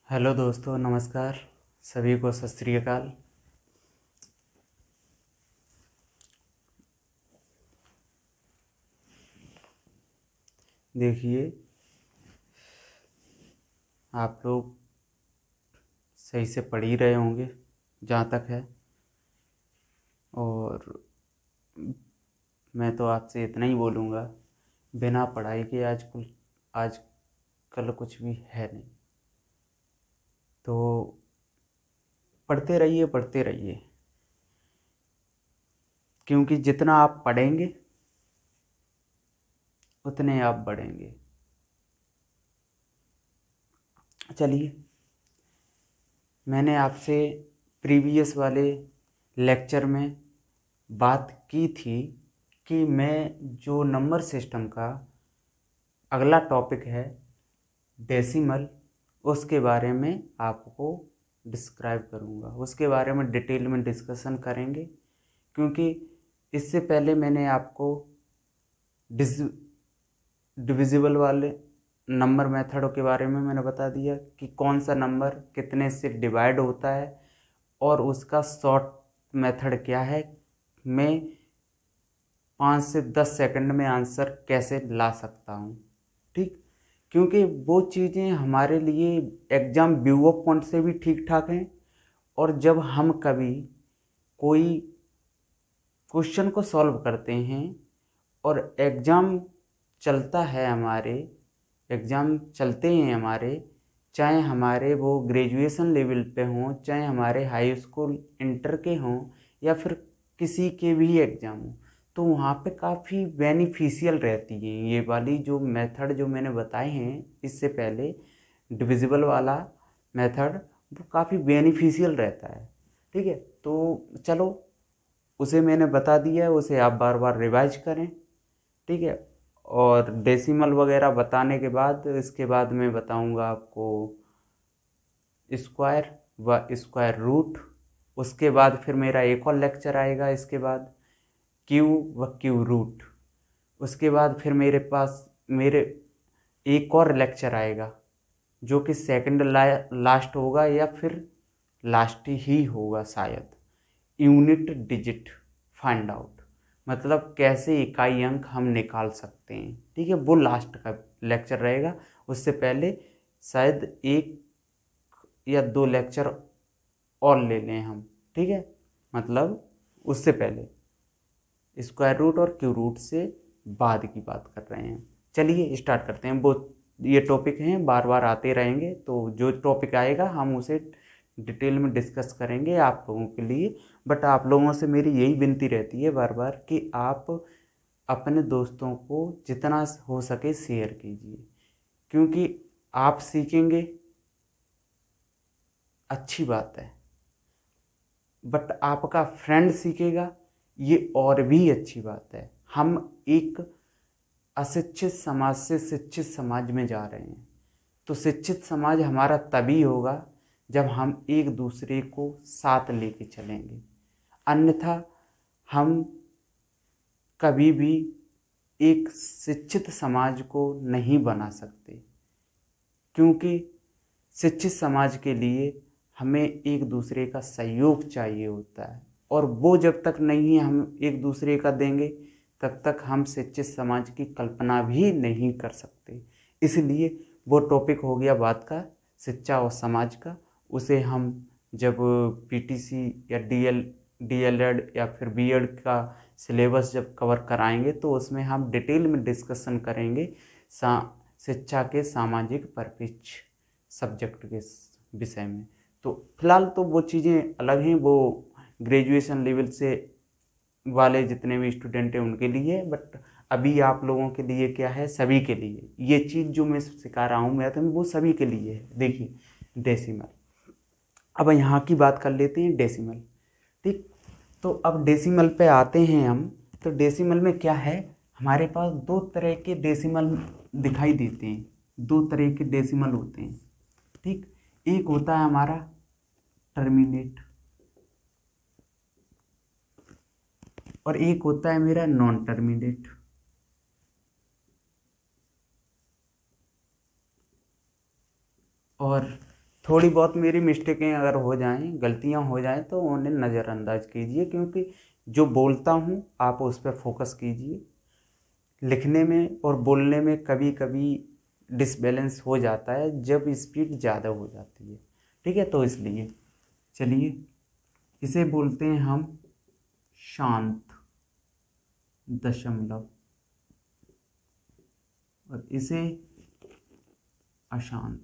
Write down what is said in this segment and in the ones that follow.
Hello दोस्तों, नमस्कार। सभी को सत श्री अकाल। देखिए, आप लोग सही से पढ़ ही रहे होंगे जहाँ तक है। और मैं तो आपसे इतना ही बोलूँगा, बिना पढ़ाई के आजकल कुछ भी है नहीं। तो पढ़ते रहिए, क्योंकि जितना आप पढ़ेंगे उतने आप बढ़ेंगे। चलिए, मैंने आपसे प्रीवियस वाले लेक्चर में बात की थी कि मैं जो नंबर सिस्टम का अगला टॉपिक है डेसिमल, उसके बारे में आपको डिस्क्राइब करूँगा, उसके बारे में डिटेल में डिस्कशन करेंगे। क्योंकि इससे पहले मैंने आपको डिविजिबल वाले नंबर मेथडों के बारे में मैंने बता दिया कि कौन सा नंबर कितने से डिवाइड होता है और उसका शॉर्ट मेथड क्या है। मैं 5 से 10 सेकंड में आंसर कैसे ला सकता हूँ, ठीक। क्योंकि वो चीज़ें हमारे लिए एग्ज़ाम व्यू ऑफ पॉइंट से भी ठीक ठाक हैं। और जब हम कभी कोई क्वेश्चन को सॉल्व करते हैं और एग्ज़ाम चलते हैं हमारे, चाहे हमारे वो ग्रेजुएशन लेवल पे हों, चाहे हमारे हाई स्कूल इंटर के हों, या फिर किसी के भी एग्ज़ाम हो, तो वहाँ पे काफ़ी बेनिफिशियल रहती है ये वाली जो मेथड जो मैंने बताए हैं इससे पहले, डिविजिबल वाला मेथड, वो काफ़ी बेनिफिशियल रहता है, ठीक है। तो चलो, उसे मैंने बता दिया है, उसे आप बार बार रिवाइज करें, ठीक है। और डेसिमल वगैरह बताने के बाद इसके बाद मैं बताऊंगा आपको स्क्वायर व स्क्वायर रूट। उसके बाद फिर मेरा एक और लेक्चर आएगा, इसके बाद क्यू व क्यू रूट। उसके बाद फिर मेरे एक और लेक्चर आएगा जो कि सेकंड लास्ट होगा, या फिर लास्ट ही होगा शायद, यूनिट डिजिट फाइंड आउट, मतलब कैसे इकाई अंक हम निकाल सकते हैं, ठीक है। वो लास्ट का लेक्चर रहेगा। उससे पहले शायद एक या दो लेक्चर और ले लें हम, ठीक है। मतलब उससे पहले स्क्वायर रूट और क्यू रूट से बाद की बात कर रहे हैं। चलिए स्टार्ट करते हैं। वो ये टॉपिक हैं, बार बार आते रहेंगे, तो जो टॉपिक आएगा हम उसे डिटेल में डिस्कस करेंगे आप लोगों के लिए। बट आप लोगों से मेरी यही विनती रहती है बार बार कि आप अपने दोस्तों को जितना हो सके शेयर कीजिए, क्योंकि आप सीखेंगे, अच्छी बात है, बट आपका फ्रेंड सीखेगा, ये और भी अच्छी बात है। हम एक अशिक्षित समाज से शिक्षित समाज में जा रहे हैं, तो शिक्षित समाज हमारा तभी होगा जब हम एक दूसरे को साथ लेके चलेंगे। अन्यथा हम कभी भी एक शिक्षित समाज को नहीं बना सकते, क्योंकि शिक्षित समाज के लिए हमें एक दूसरे का सहयोग चाहिए होता है, और वो जब तक नहीं हम एक दूसरे का देंगे तब तक हम शिक्षित समाज की कल्पना भी नहीं कर सकते। इसलिए वो टॉपिक हो गया बात का शिक्षा और समाज का, उसे हम जब पीटीसी या डीएलएड या फिर बीएड का सिलेबस जब कवर कराएंगे तो उसमें हम डिटेल में डिस्कशन करेंगे शिक्षा के सामाजिक परिप्रेक्ष्य सब्जेक्ट के विषय में। तो फिलहाल तो वो चीज़ें अलग हैं, वो ग्रेजुएशन लेवल से वाले जितने भी स्टूडेंट हैं उनके लिए। बट अभी आप लोगों के लिए क्या है, सभी के लिए ये चीज़ जो मैं सिखा रहा हूँ मैं, तो वो सभी के लिए है। देखिए डेसिमल, अब यहाँ की बात कर लेते हैं डेसिमल, ठीक। तो अब डेसिमल पे आते हैं हम। तो डेसिमल में क्या है, हमारे पास दो तरह के डेसिमल दिखाई देते हैं, दो तरह के डेसिमल होते हैं, ठीक। एक होता है हमारा टर्मिनेट और एक होता है मेरा नॉन टर्मिनेट। और थोड़ी बहुत मेरी मिस्टेकें अगर हो जाएं, गलतियां हो जाएं, तो उन्हें नज़रअंदाज कीजिए, क्योंकि जो बोलता हूं आप उस पर फोकस कीजिए। लिखने में और बोलने में कभी कभी डिसबैलेंस हो जाता है जब स्पीड ज़्यादा हो जाती है, ठीक है। तो इसलिए चलिए इसे बोलते हैं हम शांत दशमलव, और इसे अशांत।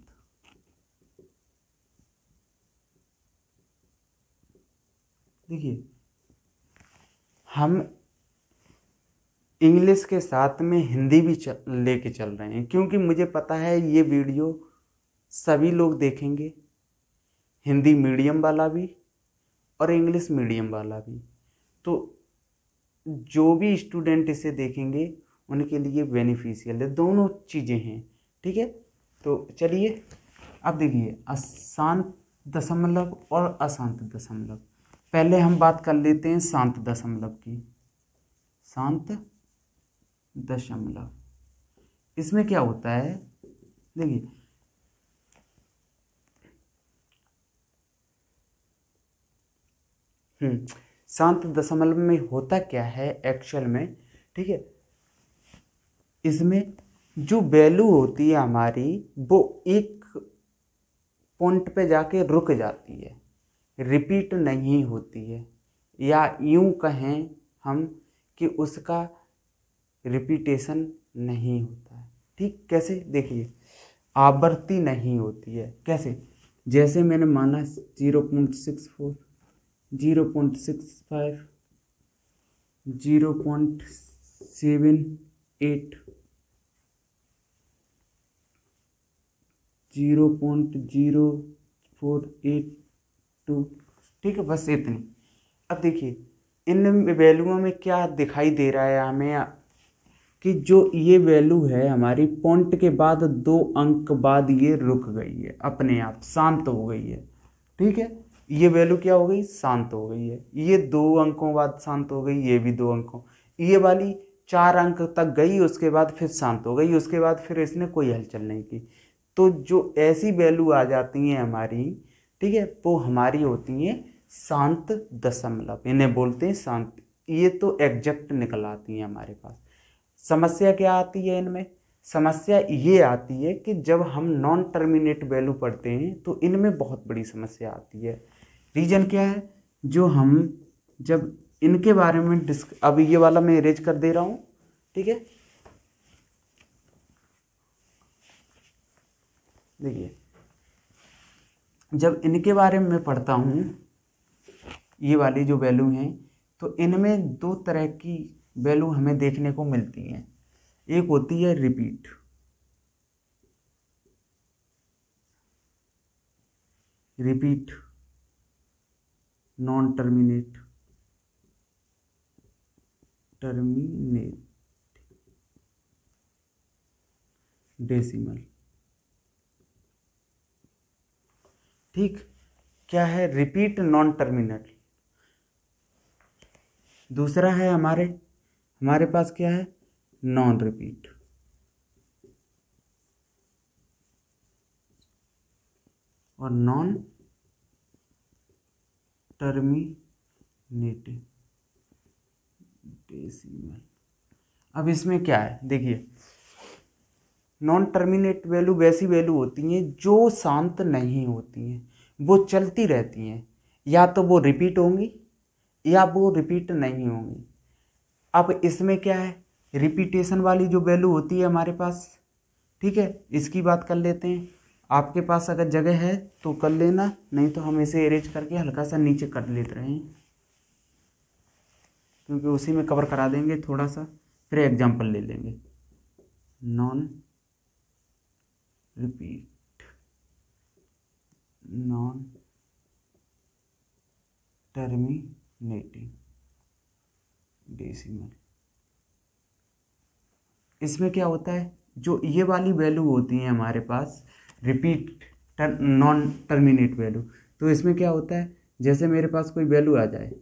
देखिए हम इंग्लिश के साथ में हिंदी भी लेके चल रहे हैं, क्योंकि मुझे पता है ये वीडियो सभी लोग देखेंगे, हिंदी मीडियम वाला भी और इंग्लिश मीडियम वाला भी। तो जो भी स्टूडेंट इसे देखेंगे उनके लिए बेनिफिशियल है, दोनों चीज़ें हैं, ठीक है। तो चलिए अब देखिए अशांत दशमलव और अशांत दशमलव। पहले हम बात कर लेते हैं शांत दशमलव की। शांत दशमलव, इसमें क्या होता है, देखिए शांत दशमलव में होता क्या है एक्चुअल में, ठीक है। इसमें जो वैल्यू होती है हमारी वो एक पॉइंट पे जाके रुक जाती है, रिपीट नहीं होती है, या यूं कहें हम कि उसका रिपीटेशन नहीं होता है, ठीक। कैसे, देखिए आवृत्ति नहीं होती है, कैसे, जैसे मैंने माना 0.64, 0.65, 0.78, 0.0482, ठीक है, बस इतनी। अब देखिए इन वैल्यूओं में क्या दिखाई दे रहा है हमें कि जो ये वैल्यू है हमारी पॉइंट के बाद 2 अंक बाद ये रुक गई है, अपने आप शांत हो गई है, ठीक है। ये वैल्यू क्या हो गई, शांत हो गई है। ये 2 अंकों बाद शांत हो गई, ये भी 2 अंकों, ये वाली 4 अंक तक गई, उसके बाद फिर शांत हो गई, उसके बाद फिर इसने कोई हलचल नहीं की। तो जो ऐसी वैल्यू आ जाती हैं हमारी, ठीक है, वो हमारी होती हैं शांत दशमलव, इन्हें बोलते हैं शांत। ये तो एग्जैक्ट निकल आती हैं हमारे पास। समस्या क्या आती है इनमें, समस्या ये आती है कि जब हम नॉन टर्मिनेट वैल्यू पढ़ते हैं तो इनमें बहुत बड़ी समस्या आती है। रीजन क्या है, जो हम जब इनके बारे में अब ये वाला मैं इरेज कर दे रहा हूं, ठीक है। देखिए जब इनके बारे में पढ़ता हूं, ये वाली जो वैल्यू हैं, तो इनमें 2 तरह की वैल्यू हमें देखने को मिलती हैं। एक होती है repeat, repeat non terminate, terminate decimal, ठीक। क्या है, रिपीट नॉन टर्मिनेट। दूसरा है हमारे पास क्या है, नॉन रिपीट, और नॉन टर्मिनेटिंग डेसिमल। अब इसमें क्या है, देखिए नॉन टर्मिनेट वैल्यू वैसी वैल्यू होती हैं जो शांत नहीं होती हैं, वो चलती रहती हैं, या तो वो रिपीट होंगी या वो रिपीट नहीं होंगी। अब इसमें क्या है, रिपीटेशन वाली जो वैल्यू होती है हमारे पास, ठीक है, इसकी बात कर लेते हैं। आपके पास अगर जगह है तो कर लेना, नहीं तो हम इसे अरेंज करके हल्का सा नीचे कर लेते रहे, क्योंकि उसी में कवर करा देंगे थोड़ा सा, फिर एग्जाम्पल ले लेंगे। Non repeat, non terminating decimal. इसमें क्या होता है, जो ये वाली वैल्यू होती है हमारे पास रिपीट नॉन टर्मिनेट वैल्यू, तो इसमें क्या होता है, जैसे मेरे पास कोई वैल्यू आ जाए,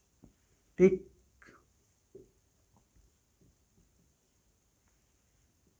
ठीक,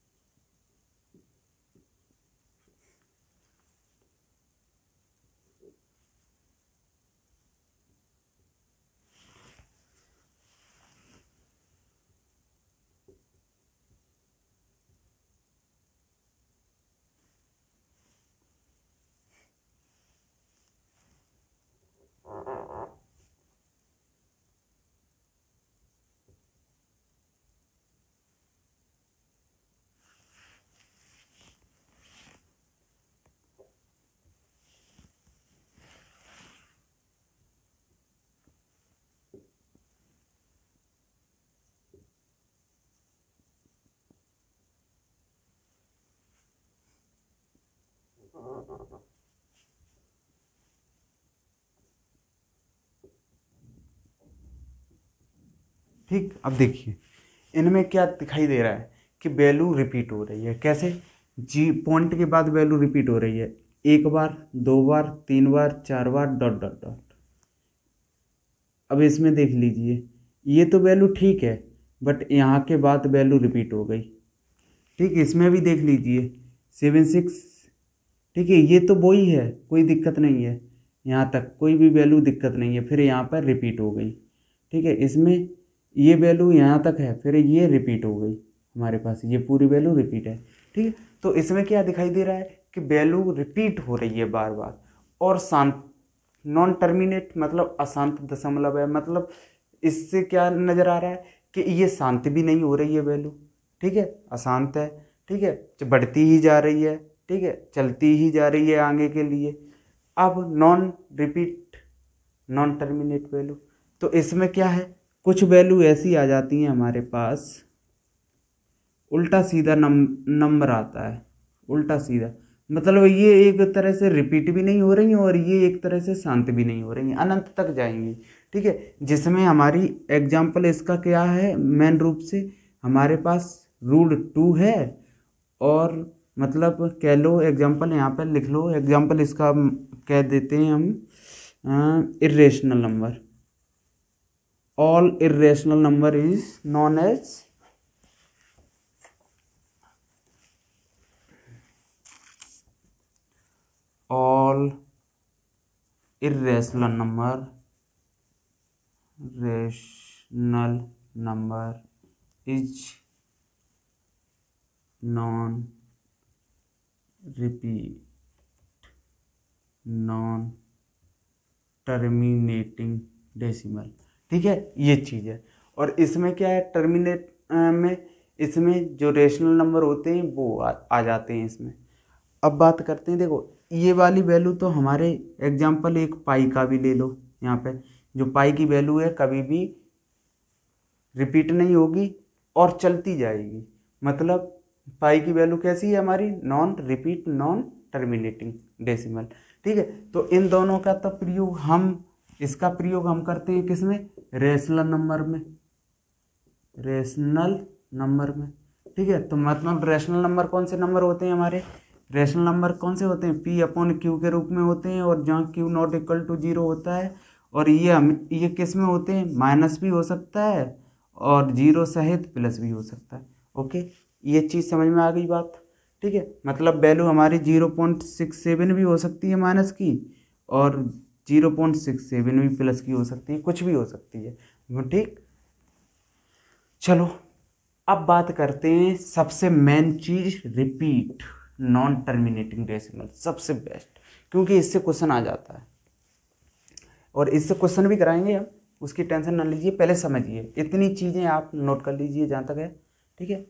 ठीक, अब देखिए इनमें क्या दिखाई दे रहा है कि वैल्यू रिपीट हो रही है। कैसे? जी पॉइंट के बाद वैल्यू रिपीट हो रही है, एक बार, दो बार, तीन बार, चार बार, डॉट डॉट डॉट। अब इसमें देख लीजिए, ये तो वैल्यू ठीक है, बट यहाँ के बाद वैल्यू रिपीट हो गई। ठीक, इसमें भी देख लीजिए 7 6। ठीक है, ये तो वही है, कोई दिक्कत नहीं है, यहाँ तक कोई भी वैल्यू दिक्कत नहीं है। फिर यहाँ पर रिपीट हो गई। ठीक है, इसमें ये वैल्यू यहाँ तक है, फिर ये रिपीट हो गई, हमारे पास ये पूरी वैल्यू रिपीट है। ठीक है, तो इसमें क्या दिखाई दे रहा है कि वैल्यू रिपीट हो रही है बार बार, और शांत, नॉन टर्मिनेट मतलब अशांत दशमलव है। मतलब इससे क्या नज़र आ रहा है कि ये शांत भी नहीं हो रही है वैल्यू। ठीक है, अशांत है। ठीक है, बढ़ती ही जा रही है। ठीक है, चलती ही जा रही है आगे के लिए। अब non repeat, non terminate value, तो इसमें क्या है, कुछ वैल्यू ऐसी आ जाती हैं हमारे पास, उल्टा सीधा नंबर आता है, उल्टा सीधा। मतलब ये एक तरह से रिपीट भी नहीं हो रही और ये एक तरह से शांत भी नहीं हो रही, अनंत तक जाएंगी। ठीक है, जिसमें हमारी एग्जाम्पल इसका क्या है, मेन रूप से हमारे पास √2 है, और मतलब कह लो एग्जाम्पल यहाँ पर लिख लो, एग्जाम्पल इसका कह देते हैं हम irrational number. All irrational number is non as all irrational number is non terminating decimal. ठीक है, ये चीज़ है। और इसमें क्या है, टर्मिनेट में इसमें जो रेशनल नंबर होते हैं वो आ जाते हैं इसमें। अब बात करते हैं, देखो ये वाली वैल्यू तो हमारे एग्जाम्पल एक पाई का भी ले लो, यहाँ पे जो पाई की वैल्यू है कभी भी रिपीट नहीं होगी और चलती जाएगी। मतलब पाई की वैल्यू कैसी है हमारी, non repeat, non terminating decimal. ठीक है, तो इन दोनों का तो प्रयोग हम, इसका प्रयोग हम करते हैं किसमें, रेशनल नंबर में, रेशनल नंबर में। ठीक है, तो मतलब रेशनल नंबर कौन से नंबर होते हैं हमारे, रेशनल नंबर कौन से होते हैं, P/Q के रूप में होते हैं, और जहाँ Q ≠ 0 होता है। और ये किस में होते हैं, माइनस भी हो सकता है और जीरो सहित प्लस भी हो सकता है। ओके, ये चीज़ समझ में आ गई बात। ठीक है, मतलब वैल्यू हमारी 0.67 भी हो सकती है माइनस की, और 0.67 भी प्लस की हो सकती है, कुछ भी हो सकती है। ठीक, चलो अब बात करते हैं सबसे मेन चीज, रिपीट, नॉन टर्मिनेटिंग डेसिमल, सबसे बेस्ट, क्योंकि इससे क्वेश्चन आ जाता है और इससे क्वेश्चन भी कराएंगे हम, उसकी टेंशन ना लीजिए, पहले समझिए, इतनी चीज़ें आप नोट कर लीजिए जहाँ तक है। ठीक है,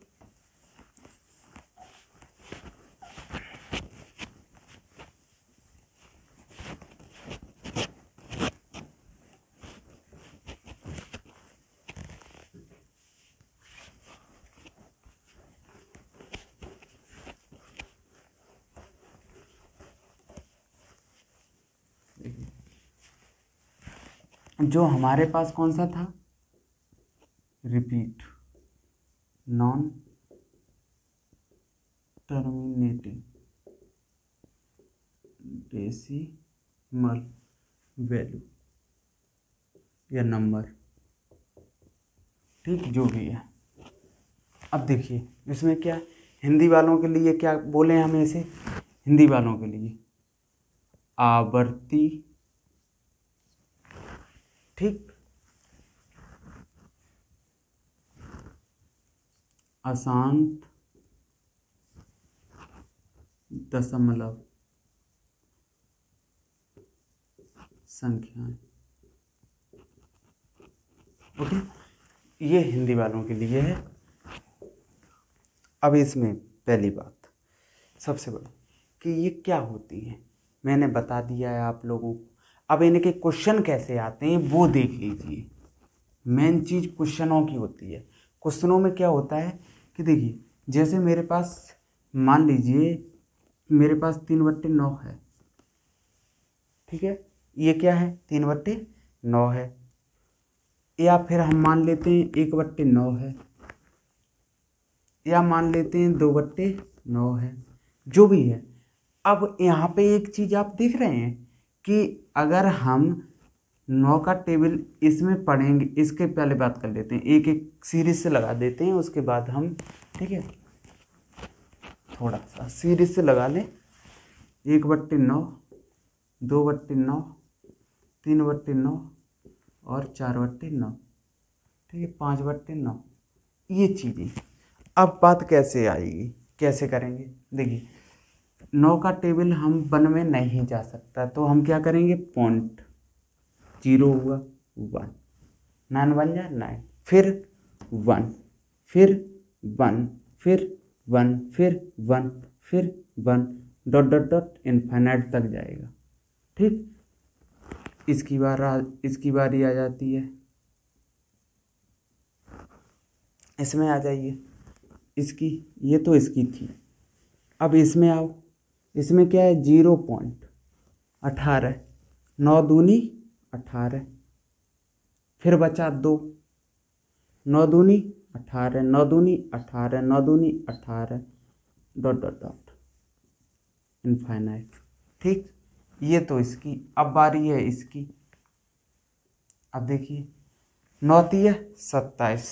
जो हमारे पास कौन सा था, repeat, non terminating decimal value या नंबर, ठीक, जो भी है। अब देखिए इसमें क्या, हिंदी वालों के लिए क्या बोले हमें इसे, हिंदी वालों के लिए आवर्ती, ठीक, अशांत दशमलव संख्याएं। ओके, ये हिंदी वालों के लिए है। अब इसमें पहली बात सबसे बड़ी कि ये क्या होती है, मैंने बता दिया है आप लोगों को। अब इनके क्वेश्चन कैसे आते हैं वो देख लीजिए। मेन चीज़ क्वेश्चनों की होती है। क्वेश्चनों में क्या होता है कि देखिए, जैसे मेरे पास मान लीजिए मेरे पास 3/9 है, ठीक है, ये क्या है 3/9 है, या फिर हम मान लेते हैं 1/9 है, या मान लेते हैं 2/9 है, जो भी है। अब यहाँ पे एक चीज आप देख रहे हैं कि अगर हम 9 का टेबल इसमें पढ़ेंगे, इसके पहले बात कर लेते हैं, एक एक सीरीज से लगा देते हैं, उसके बाद हम, ठीक है, थोड़ा सा सीरीज से लगा लें। 1/9, 2/9, 3/9 और 4/9, ठीक है, 5/9, ये चीज़ें। अब बात कैसे आएगी, कैसे करेंगे, देखिए 9 का टेबल हम 1 में नहीं जा सकता, तो हम क्या करेंगे, पॉइंट 0 हुआ 1, 9 बन जाए 9, फिर 1, फिर 1, फिर 1, फिर 1, फिर 1, डॉट डॉट डॉट इनफाइनाइट तक जाएगा, ठीक। इसकी बारी आ जाती है, इसमें आ जाइए, इसकी, ये तो इसकी थी, अब इसमें आओ, इसमें क्या है 0.18, 9 दूनी 18, फिर बचा 2, 9 दूनी 18, 9 दूनी 18, 9 दूनी 18, डॉट डॉट डॉट इनफाइनाइट, ठीक। ये तो इसकी, अब बारी है इसकी, अब देखिए 9 तिया 27,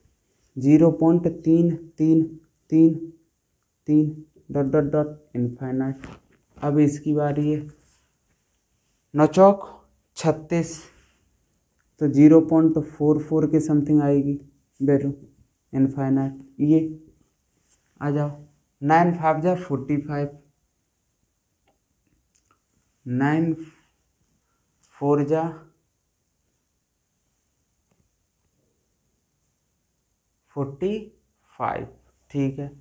0.333 डॉट डॉट डॉट इनफाइनाइट। अब इसकी बारी है, 9 चौक 36, तो 0.44 के समथिंग आएगी वैल्यू इनफाइनाइट, ये आ जाओ। 9 5 जा 45, 9 4 जा 45, ठीक है,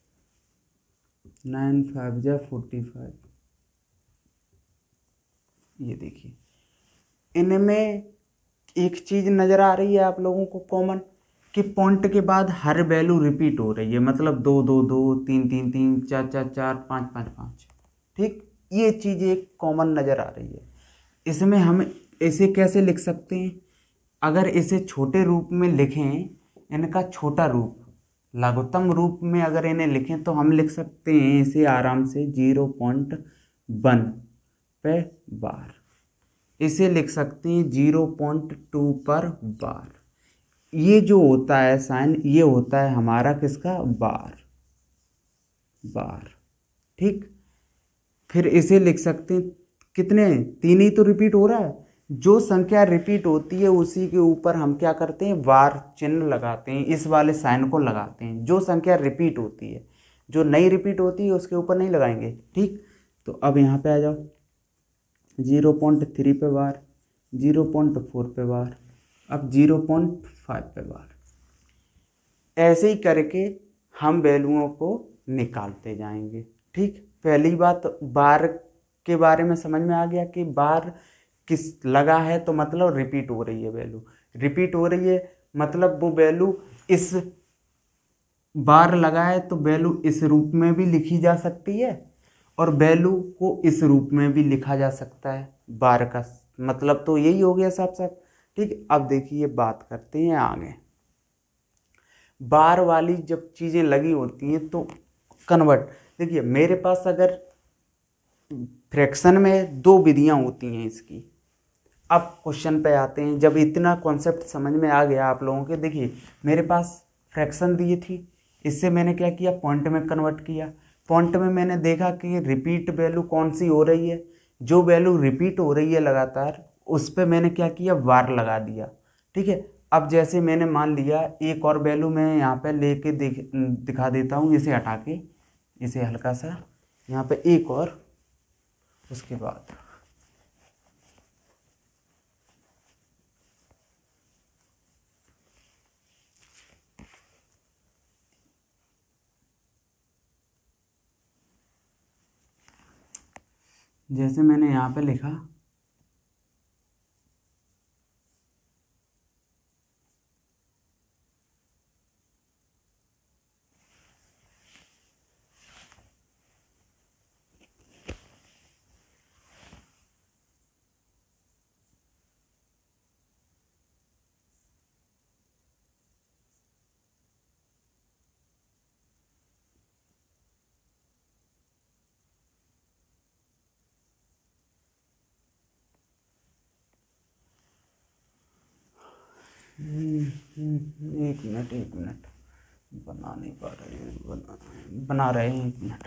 9 5 जा 45, ये देखिए इनमें एक चीज नजर आ रही है आप लोगों को कॉमन, कि पॉइंट के बाद हर वैल्यू रिपीट हो रही है, मतलब 2 2 2, 3 3 3, 4 4 4, 5 5 5, ठीक, ये चीज एक कॉमन नजर आ रही है। इसमें हम इसे कैसे लिख सकते हैं, अगर इसे छोटे रूप में लिखें, इनका छोटा रूप लघुत्तम रूप में अगर इन्हें लिखें, तो हम लिख सकते हैं इसे आराम से 0.1 पे बार, इसे लिख सकते हैं 0.2 पर बार। ये जो होता है साइन, ये होता है हमारा किसका, बार, बार, ठीक। फिर इसे लिख सकते हैं कितने, 3 ही तो रिपीट हो रहा है, जो संख्या रिपीट होती है उसी के ऊपर हम क्या करते हैं, बार चिन्ह लगाते हैं, इस वाले साइन को लगाते हैं। जो संख्या रिपीट होती है, जो नहीं रिपीट होती है उसके ऊपर नहीं लगाएंगे, ठीक। तो अब यहाँ पे आ जाओ, 0.3 पे बार, 0.4 पे बार, अब 0.5 पे बार, ऐसे ही करके हम वैल्यूओं को निकालते जाएंगे, ठीक। पहली बात, बार के बारे में समझ में आ गया कि बार किस लगा है तो मतलब रिपीट हो रही है वैल्यू, रिपीट हो रही है मतलब वो वैल्यू इस बार लगा है तो वैल्यू इस रूप में भी लिखी जा सकती है, और वैल्यू को इस रूप में भी लिखा जा सकता है। बार का मतलब तो यही हो गया साफ साफ, ठीक। अब देखिए बात करते हैं आगे, बार वाली जब चीजें लगी होती हैं तो कन्वर्ट, देखिए मेरे पास अगर फ्रैक्शन में 2 विधियां होती हैं इसकी। अब क्वेश्चन पे आते हैं, जब इतना कॉन्सेप्ट समझ में आ गया आप लोगों के, देखिए मेरे पास फ्रैक्शन दी थी, इससे मैंने क्या किया, पॉइंट में कन्वर्ट किया। पॉइंट में मैंने देखा कि रिपीट वैल्यू कौन सी हो रही है, जो वैल्यू रिपीट हो रही है लगातार उस पर मैंने क्या किया, बार लगा दिया, ठीक है। अब जैसे मैंने मान लिया, एक और वैल्यू मैं यहाँ पे लेके दिखा देता हूँ, इसे हटा के, इसे हल्का सा यहाँ पे एक और, उसके बाद जैसे मैंने यहाँ पे लिखा, एक मिनट एक मिनट, बना नहीं पा रहे, बना रहे हैं, एक मिनट।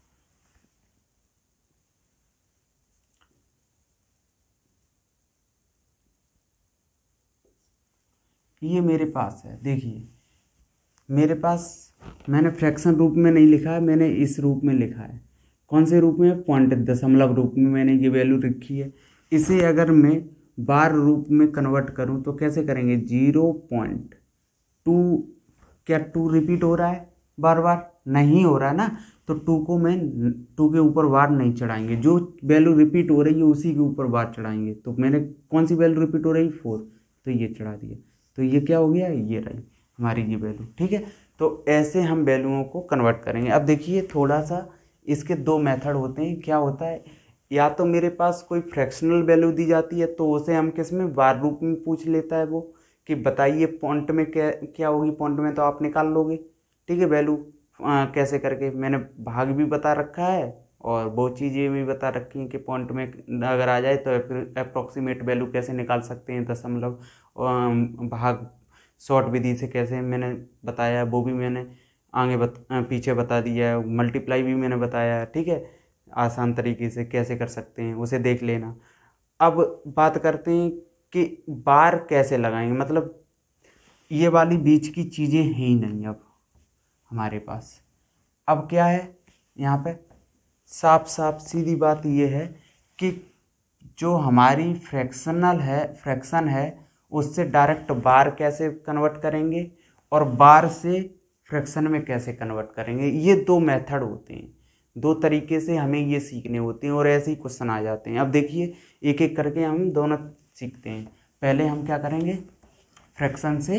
ये मेरे पास है, देखिए मेरे पास, मैंने फ्रैक्शन रूप में नहीं लिखा है, मैंने इस रूप में लिखा है। कौन से रूप में? पॉइंट दशमलव रूप में मैंने ये वैल्यू रखी है। इसे अगर मैं बार रूप में कन्वर्ट करूं तो कैसे करेंगे? 0.2, क्या 2 रिपीट हो रहा है बार बार? नहीं हो रहा है ना, तो 2 को मैं 2 के ऊपर बार नहीं चढ़ाएंगे, जो वैल्यू रिपीट हो रही है उसी के ऊपर बार चढ़ाएंगे। तो मैंने कौन सी वैल्यू रिपीट हो रही है? 4, तो ये चढ़ा दिया, तो ये क्या हो गया? ये रही हमारी ये वैल्यू। ठीक है, तो ऐसे हम वैल्यूओं को कन्वर्ट करेंगे। अब देखिए थोड़ा सा, इसके दो मेथड होते हैं। क्या होता है? या तो मेरे पास कोई फ्रैक्शनल वैल्यू दी जाती है तो उसे हम किस में, बार रूप में पूछ लेता है वो, कि बताइए पॉइंट में क्या क्या होगी। पॉइंट में तो आप निकाल लोगे, ठीक है, वैल्यू कैसे करके। मैंने भाग भी बता रखा है और वो चीज़ें भी बता रखी हैं कि पॉइंट में अगर आ जाए तो अप्रॉक्सीमेट वैल्यू कैसे निकाल सकते हैं, दशमलव भाग शॉर्ट विधि से कैसे मैंने बताया, वो भी मैंने आगे पीछे बता दिया है। मल्टीप्लाई भी मैंने बताया है, ठीक है, आसान तरीके से कैसे कर सकते हैं, उसे देख लेना। अब बात करते हैं कि बार कैसे लगाएंगे, मतलब ये वाली बीच की चीज़ें हैं ही नहीं अब हमारे पास। अब क्या है यहाँ पे? साफ साफ सीधी बात ये है कि जो हमारी फ्रैक्शन है उससे डायरेक्ट बार कैसे कन्वर्ट करेंगे और बार से फ्रैक्शन में कैसे कन्वर्ट करेंगे। ये दो मेथड होते हैं, दो तरीके से हमें ये सीखने होते हैं और ऐसे ही क्वेश्चन आ जाते हैं। अब देखिए एक एक करके हम दोनों सीखते हैं। पहले हम क्या करेंगे? फ्रैक्शन से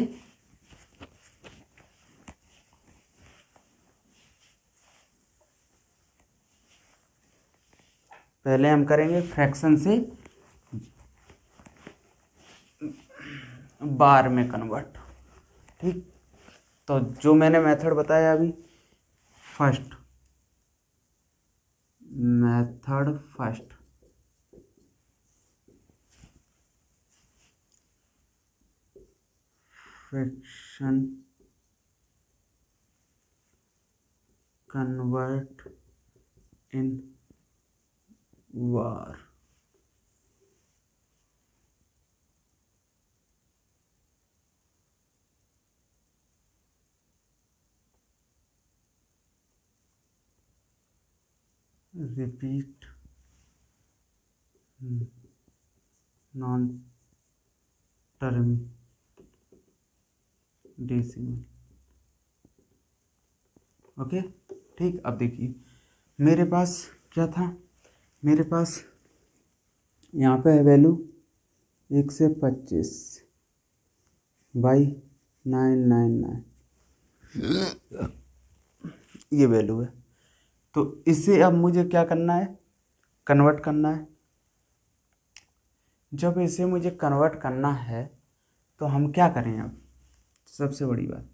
पहले हम करेंगे फ्रैक्शन से बार में कन्वर्ट। ठीक, तो जो मैंने मेथड बताया अभी, first fraction convert in bar. Repeat non term decimal. Okay, ठीक। अब देखिए मेरे पास क्या था? मेरे पास यहाँ पे है वैल्यू 125 बाई 999, ये वैल्यू है। तो इसे अब मुझे क्या करना है? कन्वर्ट करना है। जब इसे मुझे कन्वर्ट करना है तो हम क्या करें? अब सबसे बड़ी बात,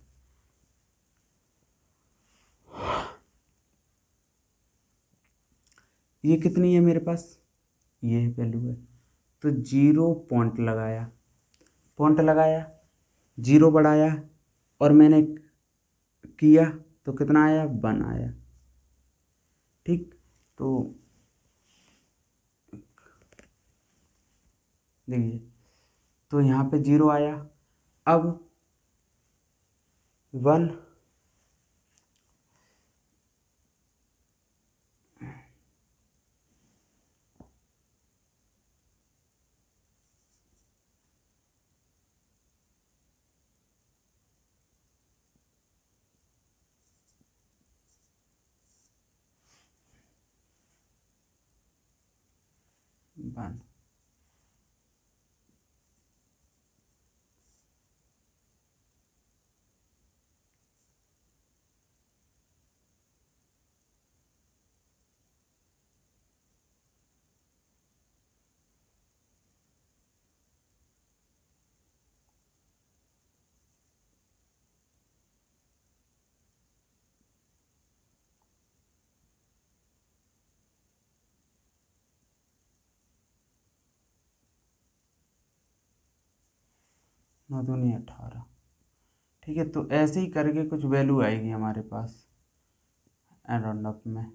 ये कितनी है मेरे पास? ये वैल्यू है, तो 0 पॉइंट लगाया, 0 बढ़ाया और मैंने किया तो कितना आया? 1 आया। ठीक, तो देखिए, तो यहाँ पे 0 आया। अब 1, वन, 9 दूनी 18। ठीक है, तो ऐसे ही करके कुछ वैल्यू आएगी हमारे पास एंड राउंड अप में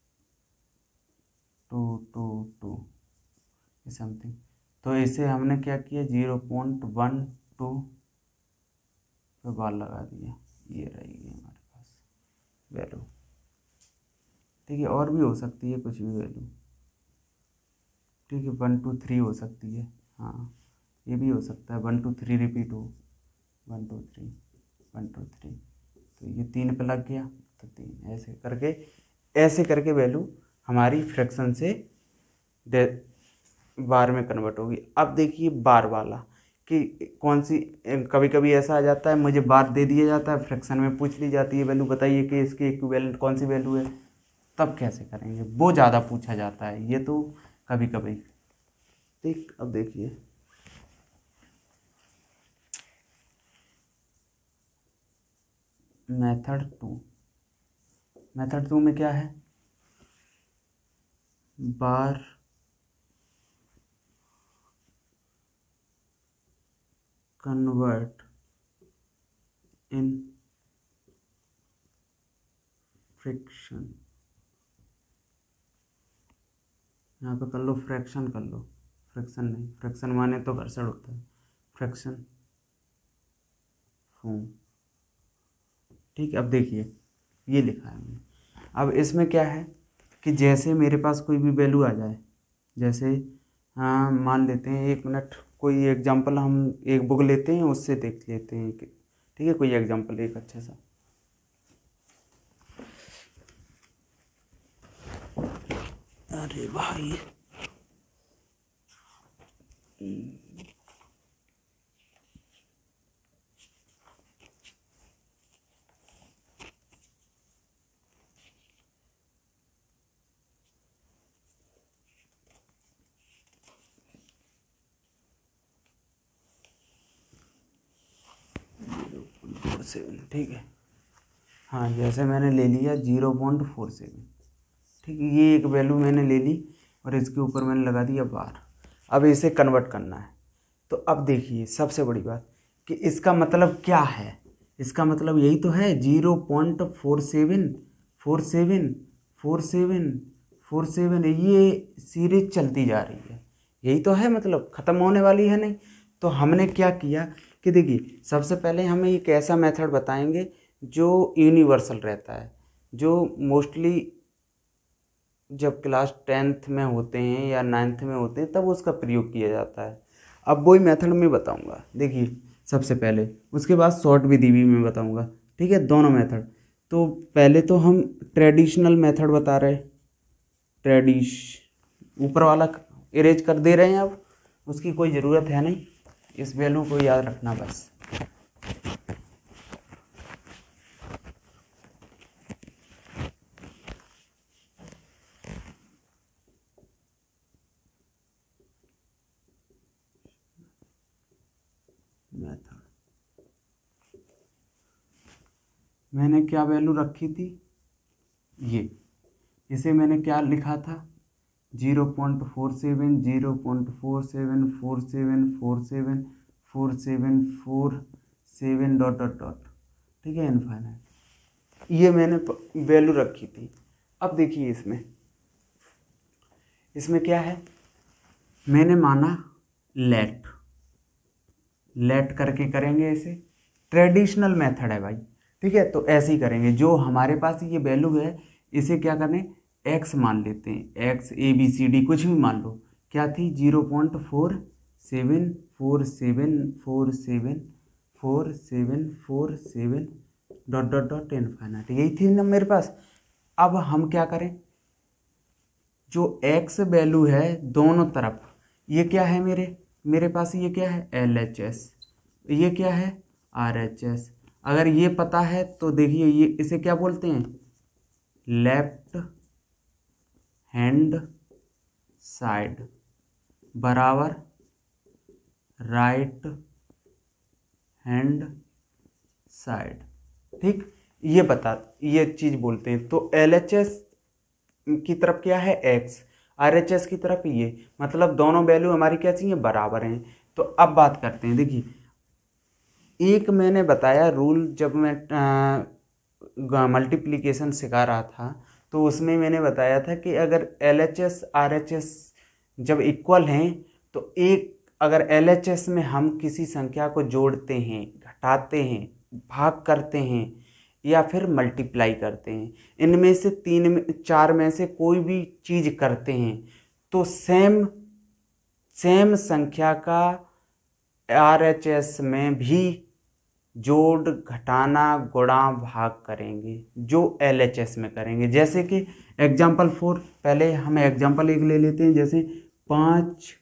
222 समथिंग। तो इसे हमने क्या किया 0.12 पे बार लगा दिया, ये रहेगी हमारे पास वैल्यू। ठीक है, और भी हो सकती है कुछ भी वैल्यू। ठीक है, 1 2 3 हो सकती है, हाँ ये भी हो सकता है 1 2 3 रिपीट हो 1 2 3 1 2 3। तो ये 3 पे लग गया तो 3, ऐसे करके वैल्यू हमारी फ्रैक्शन से बार में कन्वर्ट होगी। अब देखिए बार वाला कि कौन सी, कभी कभी ऐसा आ जाता है मुझे बार दे दिया जाता है, फ्रैक्शन में पूछ ली जाती है वैल्यू बताइए कि इसकी इक्विवेलेंट कौन सी वैल्यू है, तब कैसे करेंगे, वो ज़्यादा पूछा जाता है, ये तो कभी कभी। ठीक, अब देखिए मेथड टू में क्या है, बार कन्वर्ट इन फ्रैक्शन, यहाँ पे कर लो फ्रैक्शन, कर लो फ्रैक्शन नहीं, फ्रैक्शन माने तो घर्षण होता है, फ्रैक्शन फॉर्म। ठीक, अब देखिए ये लिखा है मैंने। अब इसमें क्या है कि जैसे मेरे पास कोई भी वैल्यू आ जाए, जैसे हाँ मान लेते हैं, 1 मिनट कोई एग्जांपल हम एक बुक लेते हैं उससे देख लेते हैं कि ठीक है, कोई एग्जांपल एक अच्छा सा। अरे भाई ठीक है, हाँ जैसे मैंने ले लिया 0.47। ठीक है, ये एक वैल्यू मैंने ले ली और इसके ऊपर मैंने लगा दिया बार। अब इसे कन्वर्ट करना है, तो अब देखिए सबसे बड़ी बात कि इसका मतलब क्या है, इसका मतलब यही तो है 0.47 ये सीरीज चलती जा रही है, यही तो है, मतलब ख़त्म होने वाली है नहीं। तो हमने क्या किया कि देखिए सबसे पहले हमें एक ऐसा मेथड बताएंगे जो यूनिवर्सल रहता है, जो मोस्टली जब क्लास 10th में होते हैं या 9th में होते हैं तब उसका प्रयोग किया जाता है। अब वही मेथड मैं बताऊंगा, देखिए सबसे पहले, उसके बाद शॉर्ट विधि भी मैं बताऊंगा। ठीक है, दोनों मेथड। तो पहले तो हम ट्रेडिशनल मेथड बता रहे, ऊपर वाला इरेज कर दे रहे हैं, अब उसकी कोई ज़रूरत है नहीं, इस वैल्यू को याद रखना बस। मेथड मैंने क्या वैल्यू रखी थी, ये, इसे मैंने क्या लिखा था 0.47 0.47 डॉट डॉट डॉट। ठीक है, इनफाइनाइट, ये मैंने वैल्यू रखी थी। अब देखिए इसमें क्या है, मैंने माना लेट करके करेंगे, इसे ट्रेडिशनल मेथड है भाई। ठीक है, तो ऐसे ही करेंगे, जो हमारे पास ये वैल्यू है इसे क्या करें x मान लेते हैं, x ABCD कुछ भी मान लो, क्या थी 0.47 डॉट डॉट डॉट इनफाइनाइट, यही थी ना मेरे पास। अब हम क्या करें, जो x वैल्यू है दोनों तरफ, ये क्या है मेरे पास, ये क्या है LHS, ये क्या है RHS। अगर ये पता है तो देखिए ये इसे क्या बोलते हैं, लेफ्ट हैंड साइड बराबर राइट हैंड साइड। ठीक, ये चीज़ बोलते हैं। तो LHS की तरफ क्या है x, RHS की तरफ ये, मतलब दोनों वैल्यू हमारी क्या चाहिए, बराबर हैं। तो अब बात करते हैं, देखिए एक मैंने बताया रूल, जब मैं मल्टीप्लिकेशन सिखा रहा था तो उसमें मैंने बताया था कि अगर LHS RHS जब इक्वल हैं तो एक, अगर LHS में हम किसी संख्या को जोड़ते हैं, घटाते हैं, भाग करते हैं या फिर मल्टीप्लाई करते हैं, इनमें से चार में से कोई भी चीज़ करते हैं तो सेम संख्या का RHS में भी जोड़, घटाना, गुणा, भाग करेंगे जो LHS में करेंगे। जैसे कि एग्जाम्पल 4, पहले हम एग्जाम्पल एक ले लेते हैं। जैसे 5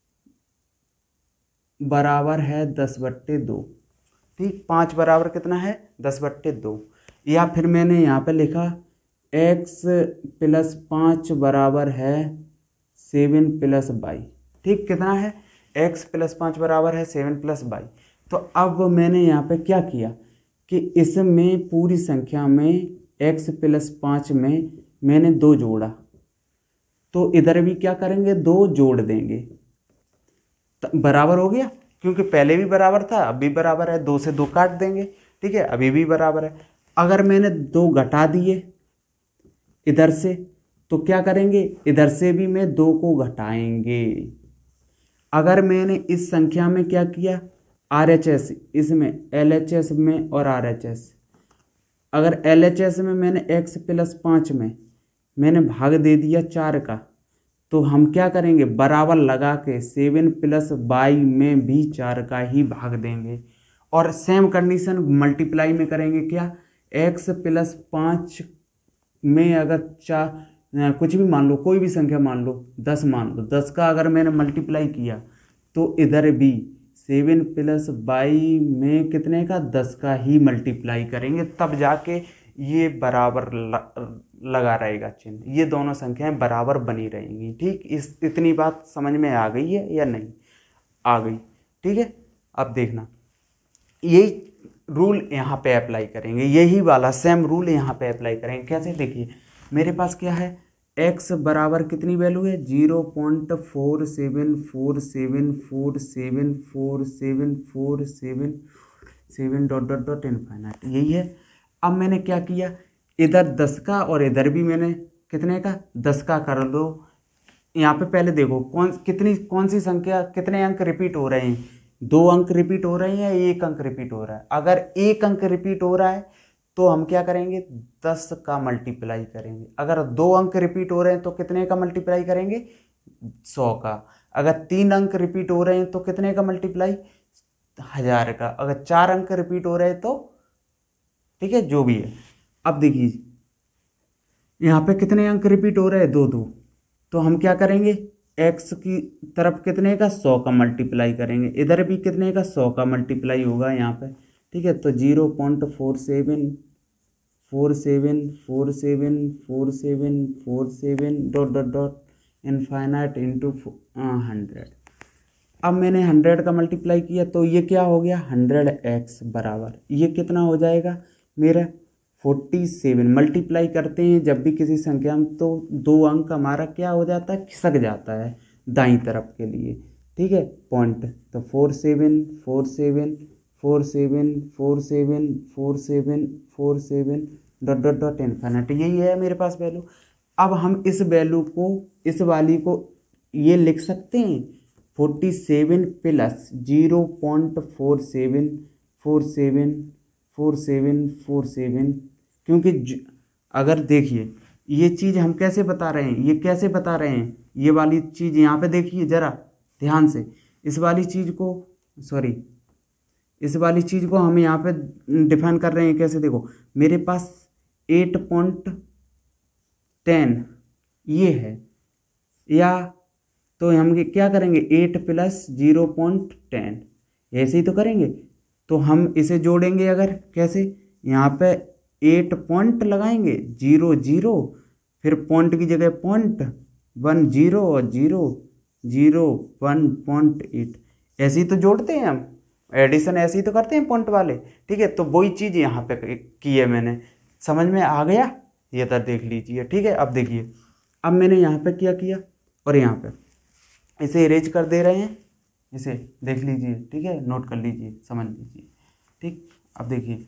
बराबर है 10/2, ठीक, 5 बराबर कितना है 10/2। या फिर मैंने यहाँ पे लिखा x + 5 बराबर है 7 + y, ठीक, कितना है x + 5 बराबर है 7 + y। तो अब मैंने यहाँ पे क्या किया कि इसमें पूरी संख्या में x + 5 में मैंने 2 जोड़ा, तो इधर भी क्या करेंगे 2 जोड़ देंगे, बराबर हो गया, क्योंकि पहले भी बराबर था अब भी बराबर है, 2 से 2 काट देंगे, ठीक है, अभी भी बराबर है। अगर मैंने 2 घटा दिए इधर से तो क्या करेंगे, इधर से भी मैं 2 को घटाएंगे। अगर मैंने इस संख्या में क्या किया RHS, इसमें LHS में और RHS, अगर LHS में मैंने x + 5 में मैंने भाग दे दिया 4 का, तो हम क्या करेंगे बराबर लगा के 7 + y में भी 4 का ही भाग देंगे। और सेम कंडीशन मल्टीप्लाई में करेंगे, क्या x + 5 में अगर कुछ भी मान लो, कोई भी संख्या मान लो, 10 मान लो, 10 का अगर मैंने मल्टीप्लाई किया तो इधर भी 7 + y में कितने का 10 का ही मल्टीप्लाई करेंगे, तब जाके ये बराबर लगा रहेगा चिन्ह, ये दोनों संख्याएं बराबर बनी रहेंगी। ठीक, इतनी बात समझ में आ गई है या नहीं आ गई? ठीक है, अब देखना यही रूल यहाँ पे अप्लाई करेंगे, यही वाला सेम रूल यहाँ पे अप्लाई करेंगे। कैसे, देखिए मेरे पास क्या है x बराबर कितनी वैल्यू है 0.4747474747 इनफाइनाइट, यही है। अब मैंने क्या किया, इधर 10 का और इधर भी मैंने कितने का 10 का कर दो। यहाँ पे पहले देखो कौन सी संख्या, कितने अंक रिपीट हो रहे हैं, 2 अंक रिपीट हो रहे हैं या 1 अंक रिपीट हो रहा है। अगर 1 अंक रिपीट हो रहा है तो हम क्या करेंगे 10 का मल्टीप्लाई करेंगे। अगर 2 अंक रिपीट हो रहे हैं तो कितने का मल्टीप्लाई करेंगे 100 का। अगर 3 अंक रिपीट हो रहे हैं तो कितने का मल्टीप्लाई 1000 का। अगर 4 अंक रिपीट हो रहे हैं तो ठीक है जो भी है। अब देखिए यहाँ पे कितने अंक रिपीट हो रहे हैं 2, तो हम क्या करेंगे x की तरफ कितने का 100 का मल्टीप्लाई करेंगे, इधर भी कितने का 100 का मल्टीप्लाई होगा यहाँ पे। ठीक है, तो 0.47474747 dot dot dot infinite into 100। अब मैंने 100 का मल्टीप्लाई किया तो ये क्या हो गया 100x बराबर, ये कितना हो जाएगा मेरा 47। मल्टीप्लाई करते हैं जब भी किसी संख्या में तो 2 अंक हमारा क्या हो जाता है खिसक जाता है दाईं तरफ के लिए। ठीक है, पॉइंट, तो 4747474747 डॉट डॉट डॉट इनफिनिटी, यही है मेरे पास वैल्यू। अब हम इस वैल्यू को, इस वाली को ये लिख सकते हैं 47 + 0.474747, क्योंकि अगर देखिए ये चीज़ हम कैसे बता रहे हैं, ये कैसे बता रहे हैं, ये वाली चीज़ यहाँ पे देखिए ज़रा ध्यान से, इस वाली चीज़ को हम यहाँ पे डिफाइन कर रहे हैं कैसे, देखो मेरे पास 8.10 ये है, या तो हम क्या करेंगे 8 + 0.10 ऐसे ही तो करेंगे। तो हम इसे जोड़ेंगे अगर कैसे, यहाँ पे 8 पॉइंट लगाएंगे 0 0, फिर पॉइंट की जगह पॉइंट 1 0 और 0 0 1.8, ऐसे ही तो जोड़ते हैं हम, एडिशन ऐसे ही तो करते हैं पॉइंट वाले। ठीक है, तो वही चीज़ यहाँ पे की है मैंने, समझ में आ गया, ये तो देख लीजिए। ठीक है, अब देखिए, अब मैंने यहाँ पे क्या किया और यहाँ पे इसे इरेज कर दे रहे हैं, इसे देख लीजिए। ठीक है, नोट कर लीजिए, समझ लीजिए। ठीक, अब देखिए,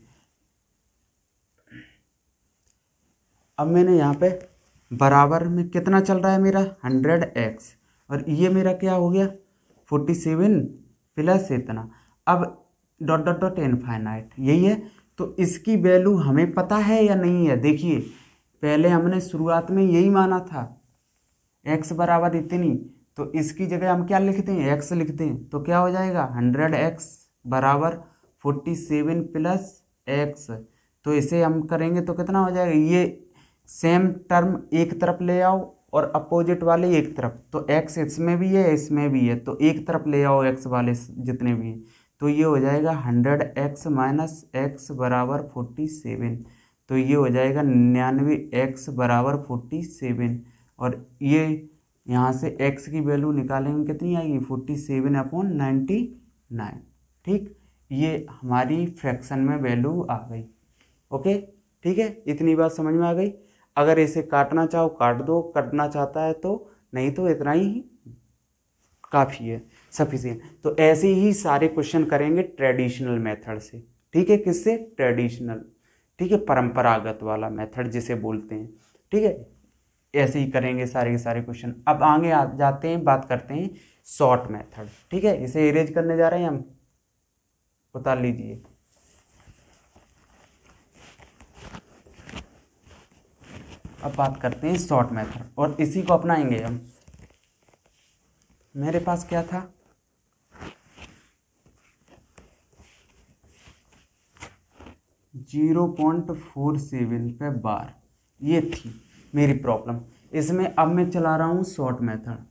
अब मैंने यहाँ पे बराबर में कितना चल रहा है मेरा 100x, और ये मेरा क्या हो गया 47 प्लस इतना, अब डॉट डॉट डॉट इनफाइनाइट, यही है। तो इसकी वैल्यू हमें पता है या नहीं है? देखिए पहले हमने शुरुआत में यही माना था x बराबर इतनी, तो इसकी जगह हम क्या लिखते हैं, x लिखते हैं, तो क्या हो जाएगा 100x बराबर 47 प्लस x। तो इसे हम करेंगे तो कितना हो जाएगा, ये सेम टर्म एक तरफ ले आओ और अपोजिट वाले एक तरफ, तो x इसमें भी है इसमें भी है, तो एक तरफ ले आओ x वाले जितने भी हैं, तो ये हो जाएगा 100x माइनस x बराबर 47, तो ये हो जाएगा 99x बराबर 47, और ये यहाँ से x की वैल्यू निकालेंगे कितनी आएगी 47/99। ठीक, ये हमारी फ्रैक्शन में वैल्यू आ गई। ओके, ठीक है, इतनी बात समझ में आ गई। अगर इसे काटना चाहो काट दो, कटना चाहता है तो, नहीं तो इतना ही काफ़ी है, सफिशिएंट। तो ऐसे ही सारे क्वेश्चन करेंगे ट्रेडिशनल मेथड से। ठीक है, किससे? ट्रेडिशनल, ठीक है, परंपरागत वाला मेथड जिसे बोलते हैं। ठीक है, ऐसे ही करेंगे सारे के सारे क्वेश्चन। अब आगे जाते हैं, बात करते हैं शॉर्ट मेथड। ठीक है, इसे इरेज करने जा रहे हैं हम, उतार लीजिए। अब बात करते हैं शॉर्ट मेथड, और इसी को अपनाएंगे हम। मेरे पास क्या था, .47 पे बार, ये थी मेरी प्रॉब्लम। इसमें अब मैं चला रहा हूं शॉर्ट मेथड।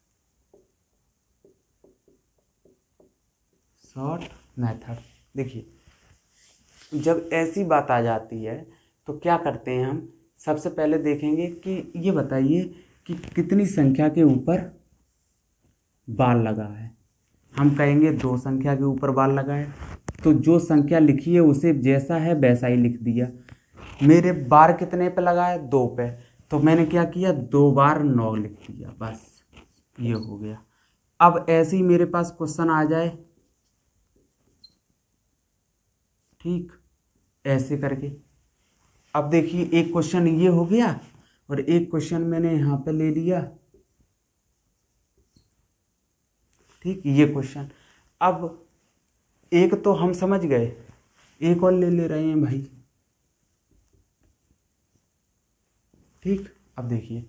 शॉर्ट मेथड देखिए, जब ऐसी बात आ जाती है तो क्या करते हैं हम, सबसे पहले देखेंगे कि ये बताइए कि कितनी संख्या के ऊपर बार लगा है। हम कहेंगे 2 संख्या के ऊपर बार लगा है, तो जो संख्या लिखी है उसे जैसा है वैसा ही लिख दिया। मेरे बार कितने पे लगा है, 2 पे, तो मैंने क्या किया 2 बार 9 लिख दिया, बस ये हो गया। अब ऐसे ही मेरे पास क्वेश्चन आ जाए, ठीक, ऐसे करके। अब देखिए एक क्वेश्चन ये हो गया और एक क्वेश्चन मैंने यहाँ पे ले लिया, ठीक, ये क्वेश्चन। अब एक तो हम समझ गए, एक और ले रहे हैं भाई। ठीक, अब देखिए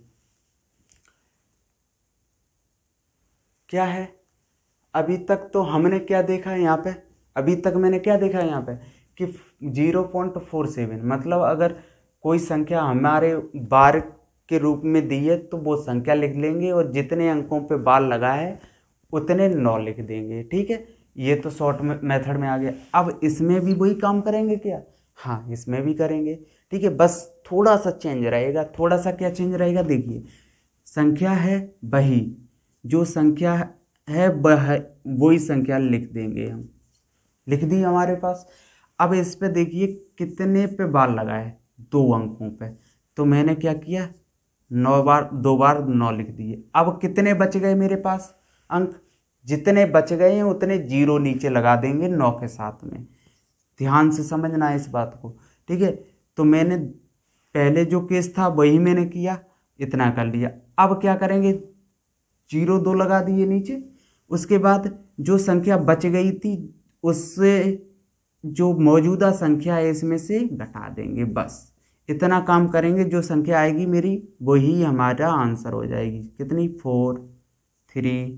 क्या है, अभी तक तो हमने क्या देखा है यहाँ पे, अभी तक मैंने क्या देखा है यहाँ पे कि 0.47, मतलब अगर कोई संख्या हमारे बार के रूप में दी है तो वो संख्या लिख लेंगे और जितने अंकों पे बार लगा है उतने 9 लिख देंगे। ठीक है, ये तो शॉर्ट मेथड में आ गया। अब इसमें भी वही काम करेंगे क्या? हाँ, इसमें भी करेंगे। ठीक है, बस थोड़ा सा चेंज रहेगा। थोड़ा सा क्या चेंज रहेगा, देखिए संख्या है वही, जो संख्या है वही संख्या लिख देंगे हम, लिख दी हमारे पास। अब इस पे देखिए कितने पे बार लगा है, 2 अंकों पे, तो मैंने क्या किया 2 बार 9 लिख दिए। अब कितने बच गए मेरे पास अंक, जितने बच गए हैं उतने 0 नीचे लगा देंगे 9 के साथ में। ध्यान से समझना है इस बात को। ठीक है, तो मैंने पहले जो केस था वही मैंने किया, इतना कर लिया। अब क्या करेंगे, 0 2 लगा दिए नीचे, उसके बाद जो संख्या बच गई थी उससे जो मौजूदा संख्या है इसमें से घटा देंगे, बस इतना काम करेंगे। जो संख्या आएगी मेरी वही हमारा आंसर हो जाएगी। कितनी, 4 3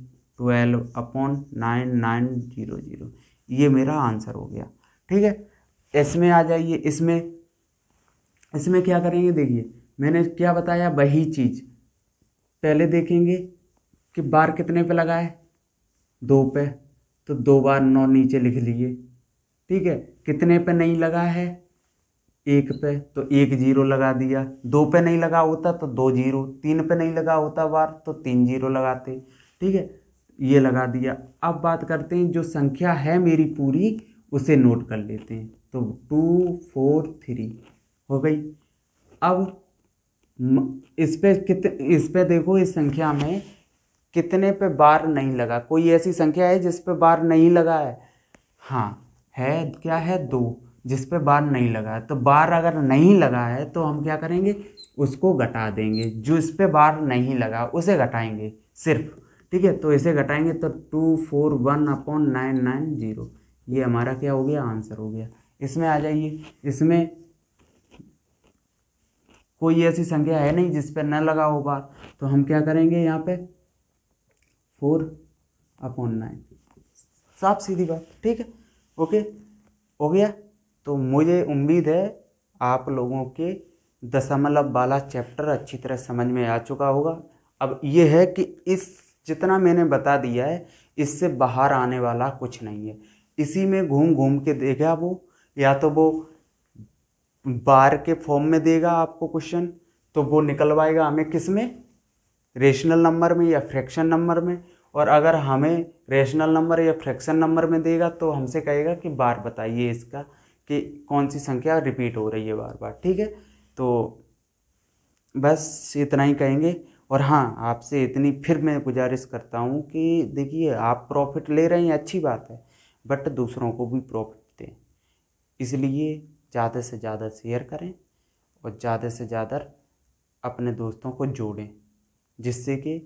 12/9900, ये मेरा आंसर हो गया। ठीक है, इसमें आ जाइए। इसमें क्या करेंगे, देखिए मैंने क्या बताया वही चीज़। पहले देखेंगे कि बार कितने पे लगा है, 2 पे, तो 2 बार 9 नीचे लिख लिए। ठीक है, कितने पे नहीं लगा है, 1 पे, तो 1 0 लगा दिया। 2 पे नहीं लगा होता तो 2 0, 3 पे नहीं लगा होता बार तो 3 0 लगाते। ठीक है, ये लगा दिया। अब बात करते हैं जो संख्या है मेरी पूरी उसे नोट कर लेते हैं, तो 2 4 3 हो गई। अब इस पे देखो, इस संख्या में कितने पे बार नहीं लगा, कोई ऐसी संख्या है जिस पे बार नहीं लगा है? हाँ है क्या है 2, जिस पे बार नहीं लगा है। तो बार अगर नहीं लगा है तो हम क्या करेंगे, उसको घटा देंगे। जो इस पे बार नहीं लगा उसे घटाएंगे सिर्फ, ठीक है। तो इसे घटाएंगे तो 241/990, ये हमारा क्या हो गया, आंसर हो गया। इसमें आ जाइए, इसमें कोई ऐसी संख्या है नहीं जिस पे न लगा हो बार, तो हम क्या करेंगे यहाँ पे 4/9, साफ सीधी बात, ठीक है। ओके, हो गया। तो मुझे उम्मीद है आप लोगों के दशमलव वाला चैप्टर अच्छी तरह समझ में आ चुका होगा। अब ये है कि इस जितना मैंने बता दिया है इससे बाहर आने वाला कुछ नहीं है। इसी में घूम घूम के देगा वो, या तो वो बार के फॉर्म में देगा आपको क्वेश्चन, तो वो निकलवाएगा हमें किस में, रेशनल नंबर में या फ्रैक्शन नंबर में। और अगर हमें रेशनल नंबर या फ्रैक्शन नंबर में देगा तो हमसे कहेगा कि बार बताइए इसका, कि कौन सी संख्या रिपीट हो रही है बार बार, ठीक है। तो बस इतना ही कहेंगे। और हाँ, आपसे इतनी फिर मैं गुजारिश करता हूँ कि देखिए, आप प्रॉफिट ले रहे हैं अच्छी बात है, बट दूसरों को भी प्रॉफिट दें। इसलिए ज़्यादा से ज़्यादा शेयर करें और ज़्यादा से ज़्यादा अपने दोस्तों को जोड़ें, जिससे कि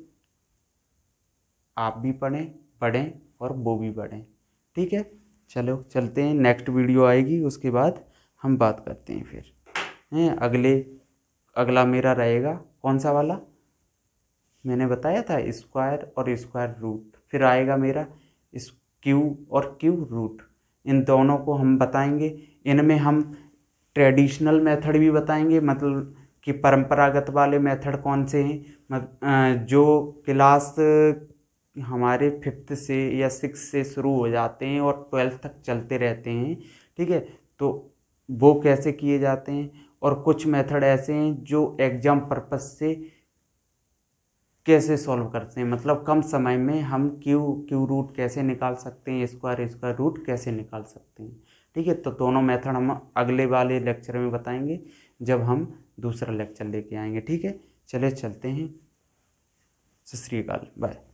आप भी पढ़ें और वो भी पढ़ें, ठीक है। चलो चलते हैं, नेक्स्ट वीडियो आएगी उसके बाद हम बात करते हैं फिर अगला मेरा रहेगा कौन सा वाला, मैंने बताया था स्क्वायर और स्क्वायर रूट। फिर आएगा मेरा इस क्यू और क्यू रूट, इन दोनों को हम बताएंगे। इनमें हम ट्रेडिशनल मेथड भी बताएंगे, मतलब कि परंपरागत वाले मेथड कौन से हैं, जो क्लास हमारे 5th से या 6th से शुरू हो जाते हैं और 12th तक चलते रहते हैं, ठीक है। तो वो कैसे किए जाते हैं, और कुछ मेथड ऐसे हैं जो एग्जाम पर्पस से कैसे सॉल्व करते हैं, मतलब कम समय में हम क्यू रूट कैसे निकाल सकते हैं, स्क्वायर रूट कैसे निकाल सकते हैं, ठीक है। तो दोनों मेथड हम अगले वाले लेक्चर में बताएंगे, जब हम दूसरा लेक्चर लेके आएंगे, ठीक है। चलिए चलते हैं, सत श्री अकाल, बाय।